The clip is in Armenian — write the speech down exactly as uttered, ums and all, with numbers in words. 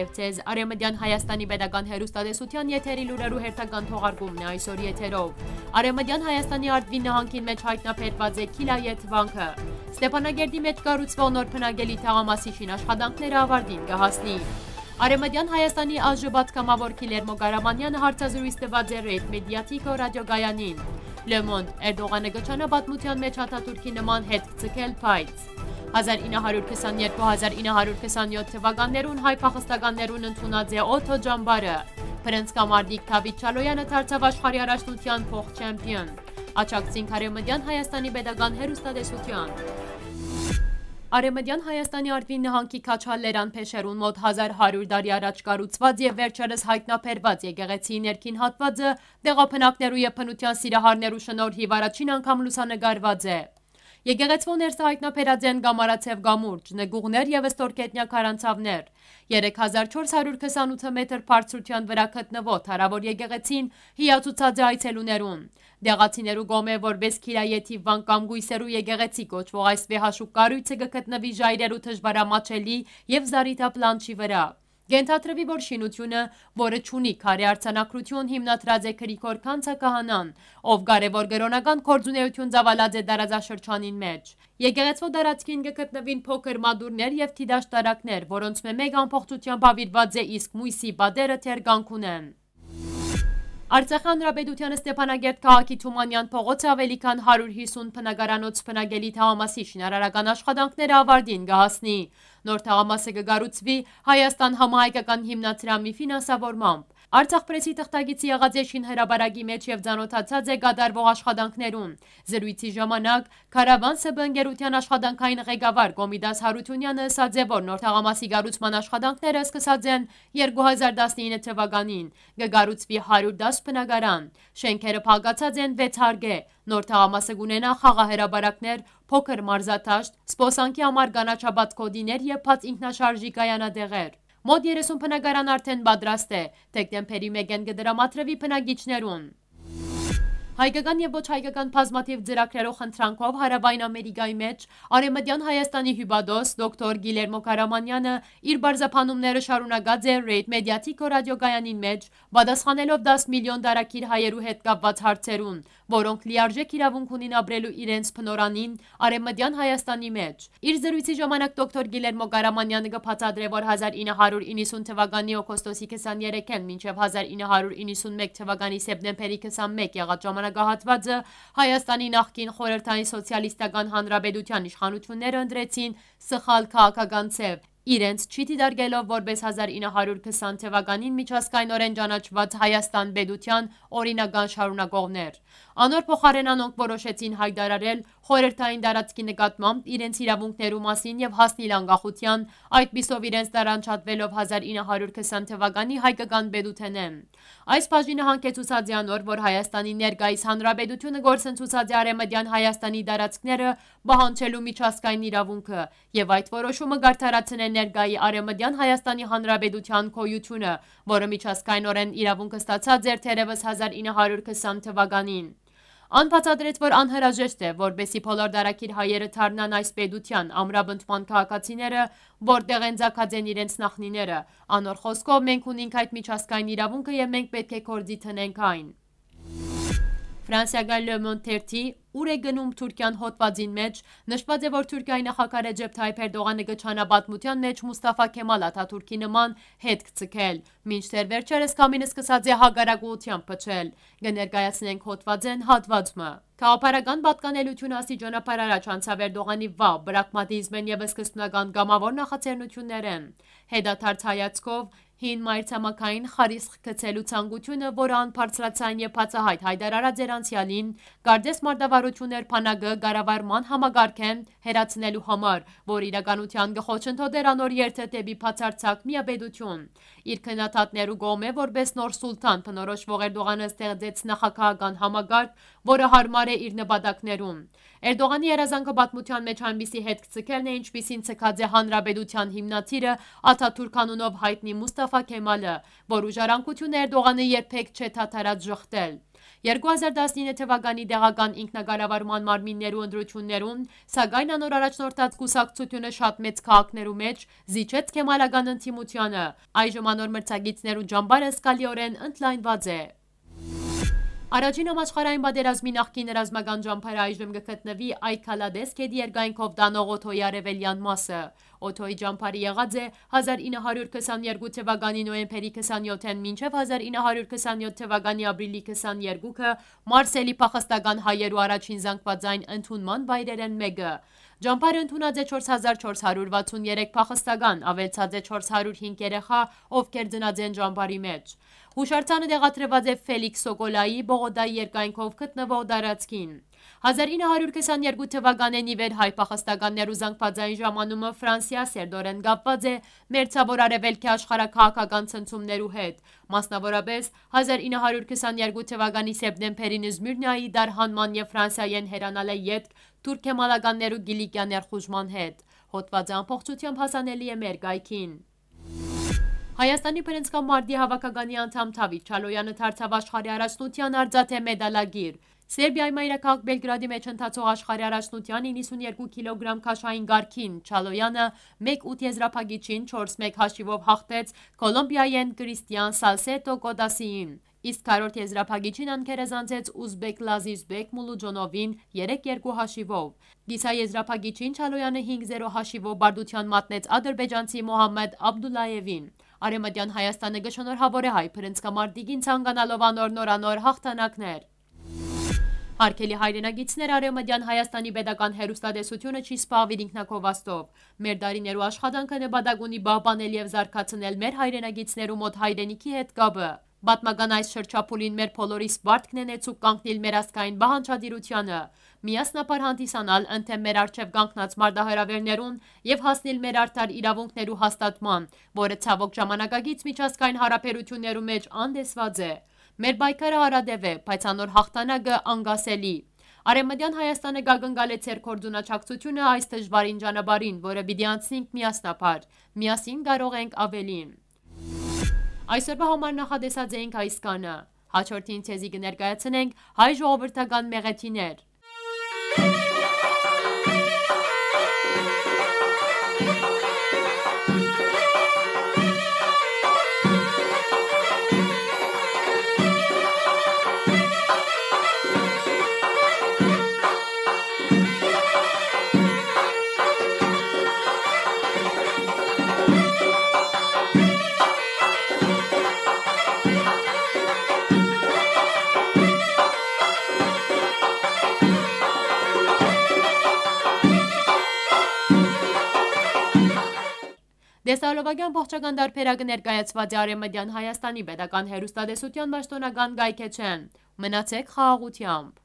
Բարև ձեզ, Արևմտյան Հայաստանի Պետական հեռուստատեսության եթերի լուրերու հերթական թողարկումն է այսօր եթերով։ Արևմտյան Հայաստանի Արտվի նահանգին մեջ հայտնաբերված է Քիլայե թվանքը։ Ստեփանագերդի մեջ կառուցվող նոր բնակելի թաղամասի աշխատանքները ավարտին կհասնի։ Արևմտյան Հայաստանի ազժբատկամավոր Գիլերմո Ղարամանյանը հարցազրույց տված է Red Mediatic ռադիոգայանին։ Le Monde Էրդողանը գճանա պատմության մեջ Աթաթուրքի նման հետ կցկել փայծ։ հազար ինը հարյուր քսաներկու - հազար ինը հարյուր քսաներորդ թվականներուն հայ փախստականներուն ընդունած է օթո ջամբարը։ Փրենցկամարտիկ Թավիթ Չալոյանը դարձավ աշխարհի առաջնության փոխ-չեմպիոն։ Աջակցին Արևմտյան Հայաստանի Պետական հեռուստատեսության։ Արևմտյան Հայաստանի Արտվի նահանգի Քաչալ-Լերան փեշերուն մոտ հազար հարյուր տարի առաջ կառուցված եւ վերջերս հայտնաբերված եկեղեցիի ներքին հատվածը տեղափնակներու եւ բնության սիրահարներու շնորհիվ առաջին անգամ լուսանկարված է։ Եկեղեցվո ներսը հայտնաբերած են գամարացև գամուրջ, նգուղներ եւ ստորգետնյա քարանցավներ։ երեք հազար չորս հարյուր քսանութ մետր բարձրության վրա գտնվող թարավոր եկեղեցին հիացուցած է այցելուներուն։ Դեղացիներու գոմե որպես Քիլայե թիվան կամ գույսերու եկեղեցի կոչվող այս վեհաշուկ կառույցը կգտնվի ժայռերու թշվառամաչելի եւ զարիթապլանչի վրա։ Գենթադրվի, որ շինությունը, որը չունի քարե արձանագրություն, հիմնադրած է Գրիգոր Քանցակահանան, ով կարևոր գրոնական գործունեություն ծավալած է դարաձաշրջանին մեջ։ Եկեղեցվո տարածքին կգտնվին փոքր մադուրներ եւ թիդաշտարակներ, որոնց մեկ ամբողջությամբ հավիրված է իսկ մույսի բադերը թեր կանգունեն։ Արցախի հանրապետության Ստեփանագերտ քաղաքի Թումանյան փողոցը ավելի քան հարյուր հիսուն բնակարանոց բնակելի թաղամասի շինարարական աշխատանքները ավարտին կհասնի։ Նոր թաղամասը կկառուցվի Հայաստան համահայկական հիմնադրամի ֆինանսավորմամբ։ Արցախ պրեսի թղթակիցի եղած է շինհրապարակի մեջ եւ ծանոթացած է կատարվող աշխատանքներուն։ Զրույցի ժամանակ Քարավան ՍԲ ընկերության աշխատանքային ղեկավար Կոմիդաս Հարությունյանը ասաց է, որ նոր թաղամասի կառուցման աշխատանքները սկսած են երկու հազար տասնինը թվականին։ Կկառուցվի հարյուր դաս բնակարան։ Շենքերը փակացած են վեց հարգե։ Նոր թաղամասը կունենա խաղահրապարակներ, փոքր մարզադաշտ, սպոսանքի համար կանաչաբաց կոդիներ եւ բաց ինքնաշարժի կայանատեղեր։ Մոտ երեսուն բնակարան արդեն պատրաստ է, դեկտեմբերի մեկին կդրամատրվի բնակիչներուն։ Հայկական եւ ոչ հայկական բազմաթիվ ծրագրերով խնդրանքով Հարավային Ամերիկայի մեջ Արևմտյան Հայաստանի հյուպատոս դոկտոր Գիլերմո Ղարամանյանը իր բարձրափանումները շարունակած է Red Mediatic ռադիոգայանին մեջ, պատասխանելով դաս միլիոն դարակիր հայերու հետ կապված հարցերուն, որոնք լիարժեք իրավունք ունին ապրելու իրենց փնորանին Արևմտյան Հայաստանի մեջ։ Իր զրույցի ժամանակ դոկտոր Գիլերմո Ղարամանյանը կբացատրե, որ հազար ինը հարյուր իննսուն թվականի օգոստոսի քսաներեքին մինչև հազար ինը հարյուր իննսունմեկ թվականի սեպտեմբերի քսանմեկ եղած ժամանակահատվածը Հայաստանի նախկին խորհրդային սոցիալիստական հանրապետության իշխանությունները ընտրեցին սխալ քաղաքական ցև, իրենց չի դիտարկելով որպես հազար ինը հարյուր քսան թվականին միջազգայնորեն ճանաչված Հայաստան պետության օրինական շարունակողներ։ Անոր փոխարեն անոնք որոշեցին հայտարարել խորհրդային տարածքի նկատմամբ իրենց իրավունքներու մասին եւ հասնել անկախության, այդպիսով իրենց տարանջատվելով հազար ինը հարյուր քսան թվականի հայկական պետութենեն։ Այս բաժինը հանգեցուցած է անոր, որ Հայաստանի ներկայիս հանրապետությունը գործընծուցած է Արևմտյան Հայաստանի տարածքները բանջելու միջազգային իրավունքը եւ այդ որոշումը գարթարացնել ներկայի Արևմտյան Հայաստանի հանրապետության քոյությունը, որը միջազգայնորեն իրավունքը ստացած էր թերևս հազար ինը հարյուր քսան թվականին։ Ան բացատրեց, որ անհրաժեշտ է, որպեսզի բոլոր դարակիր հայերը դառնան այս պետության ամրապնդման քաղաքացիները, որտեղ են ծագած են իրենց նախնիները։ Անոր խոսքով մենք ունենք այդ միջազգային իրավունքը եւ մենք պետք է գործի տնենք այն։ Ֆրանսիական Le Monde թերթի ուր է գնում Թուրքիան հոդվածին մեջ նշված է, որ Թուրքիայի նախագահ Ռեջեփ Թայիփ Էրդողանը գճանա պատմության մեջ Մուստաֆա Քեմալ Աթաթուրքի նման հետ կցկել, մինչդեռ վերջերս կամինը սկսած է հագարակությամբ փչել։ Կներկայացնենք հոդվածեն հատվածը։ Քաղաքական պատկանելությունը աստիճանաբար առաջ անցավ Էրդողանի վաղ բրագմատիզմեն եւ սկզբնական գամավոր նախաձեռնություններն։ Հետադարձ հայացքով հին մայրցամաքային խարիսխ գցելու ցանկությունը, որը անբարձրացան եւ բացահայտ հայտարարած էր անցյալին, կարծես մարտավարություններ փանագը գարավարման համագարկեն հերացնելու համար, որ իրականության գխոչընդոտեր անոր երթը դեպի բացարձակ միապետություն։ Իր քննադատներու գոմե որպես նոր սուլթան բնորոշվող Էրդողանը ստեղծեց նախագահական համագարկ, որը հարմար է իր նպատակներուն։ Էրդողանի երազանքը պատմության մեջ այնպիսի հետ կցկելն է, ինչպիսին ցկած է հանրապետության հիմնադիրը Աթաթուրք անունով հայտնի Մուստաֆա Քեմալը, որու ժառանգությունը Էրդողանը երբեք չէ թաթարած ժխտել։ երկու հազար տասնինը թվականի դեղական ինքնակառավարման մարմիններու ընտրություններուն, սակայն անոր առաջնորդած կուսակցությունը շատ մեծ քաղաքներու մեջ զիջեց քեմալական ընդդիմությանը։ Այժմ անոր մրցակիցներու ջամբարը զգալիորեն ընդլայնված է։ Առաջին համաշխարհային պատերազմի նախկին ռազմական ջամփարը այժմ կգտնվի Այքալադես քեդի երկայնքով տանող օթոյի արևելյան մասը։ Օթոյի ջամփարը եղած է հազար ինը հարյուր քսաներկու թվականի նոյեմբերի քսաներկուին մինչև հազար ինը հարյուր քսաներկու թվականի ապրիլի քսաներկուը Մարսելի փախստական հայերու առաջին զանգվածային ընդունման վայրերեն մեկը։ Ջամփարը ընդունած է չորս հազար չորս հարյուր վաթսունյերեք փախստական, ավելցած է չորս հարյուր հինգ երեխա, ովքեր ծնած են ջամփարի մեջ։ Հուշարձանը տեղադրված է Ֆելիքս Սոկոլայի Բողոդայի երկայնքով գտնվող տարածքին։ հազար ինը հարյուր քսաներկու թվականին ի վեր հայ փախստականներու զանգվածային ժամանումը Ֆրանսիա սերտորեն կապված է մերձավոր արևելքի աշխարհաքաղաքական ցնցումներու հետ, մասնավորապես հազար ինը հարյուր քսաներկու թվականի սեպտեմբերին Զմիրնայի դարհանման եւ Ֆրանսիայեն հերանալը յետք թուրք քեմալականներու գիլիկյա ներխուժման հետ։ Հոդվածը ամբողջությամբ հասանելի է մեր գայքին։ Հայաստանի բռնցքամարտի հավաքականի անդամ Թավիթ Չալոյանը դարձավ աշխարհի առաջնության արծաթե մեդալագիր։ Սերբիայի մայրաքաղաք Բելգրադի մեջ ընթացող աշխարհի առաջնության իննսունյերկու կիլոգրամ քաշային գարքին Չալոյանը մեկ ութ եզրափակիչին չորս մեկ հաշիվով հաղթեց Կոլոմբիայեն Կրիստիան Սալսետո Կոդասիին, իսկ քառորդ եզրափակիչին անկերազանցեց ուզբեկ Լազիզբեկ Մուլուջոնովին երեք երկու հաշիվով։ Գիսա եզրափակիչին Չալոյանը հինգ զիրո հաշիվով բարդության մատնեց ադրբեջանցի Մոհամմեդ Աբդուլլայևին։ Արևմտյան Հայաստանը կշնորհավոր է հայ բռնցքամարտիկին ցանկանալով անոր նորանոր հաղթանակներ։ Հարգելի հայրենագիտներ, Արևմտյան Հայաստանի պետական հեռուստատեսությունը չի սպառվիր ինքնակովածով։ Մեր դարիներու աշխատանքը նպատակ ունի պահպանել եւ զարգացնել մեր հայրենագիտներու մոտ հայրենիքի հետ կապը։ Պատմական այս շրջափուլին մեր բոլորիս պարտքն է նեցուկ կանգնել մեր ազգային բանջարդիրությանը, միասնապար հանդիսանալ ընդդեմ մեր առջև կանգնած մարտահրավերներուն եւ հասնել մեր արդար իրավունքներու հաստատման, որը ցավոք ժամանակակից միջազգային հարաբերություններու մեջ անդեսված է։ Մեր պայքարը հարադև է, բայց անոր հաղթանակը անգասելի։ Արևմտյան Հայաստանը գագնգալ է ցերկորձունաչակցությունը այս դժվարին ճանապարհին, որը պիտի անցնենք միասնապար։ Միասին կարող ենք ավելին։ Այսօրվա համար նախադեսած էինք այս կանը։ Հաջորդին ցեզի կներկայացնենք հայ ժողովրդական մեղեթիներ։ Դեսալովագյան ողջական դարբերակը ներկայացված է Արևմտյան Հայաստանի պետական հեռուստատեսության պաշտոնական գայքեչեն։ Մնացեք խաղաղությամբ։